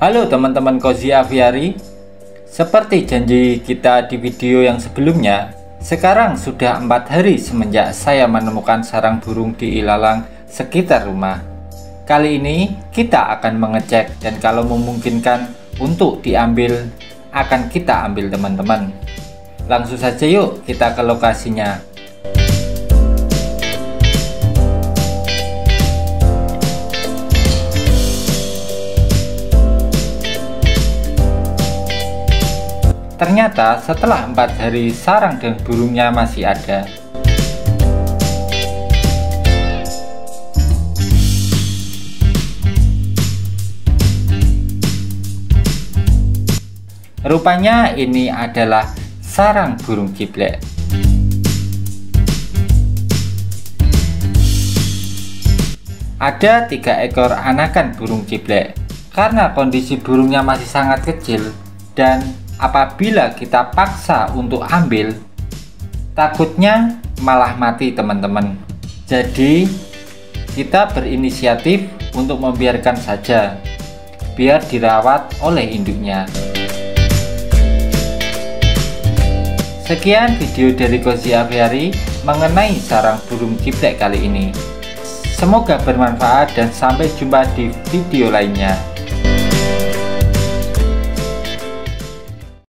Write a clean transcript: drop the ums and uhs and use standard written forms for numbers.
Halo teman-teman Cozy Aviary, seperti janji kita di video yang sebelumnya, sekarang sudah 4 hari semenjak saya menemukan sarang burung di ilalang sekitar rumah. Kali ini kita akan mengecek dan kalau memungkinkan untuk diambil, akan kita ambil teman-teman. Langsung saja yuk kita ke lokasinya. Ternyata setelah 4 hari sarang dan burungnya masih ada. Rupanya ini adalah sarang burung ciblek. Ada 3 ekor anakan burung ciblek. Karena kondisi burungnya masih sangat kecil dan apabila kita paksa untuk ambil, takutnya malah mati teman-teman. Jadi kita berinisiatif untuk membiarkan saja, biar dirawat oleh induknya. Sekian video dari Cozy Aviary mengenai sarang burung ciblek kali ini. Semoga bermanfaat dan sampai jumpa di video lainnya.